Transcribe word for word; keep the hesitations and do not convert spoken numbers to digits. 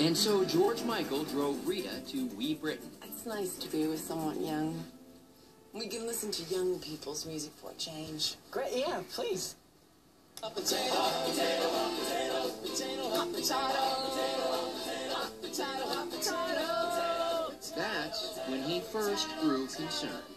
And so George Michael drove Rita to Wee Britain. It's nice to be with someone young. We can listen to young people's music for a change. Great, yeah, please. Hot potato, hot potato, hot potato, potato, hot potato, hot potato, hot potato. That's when he first grew concerned.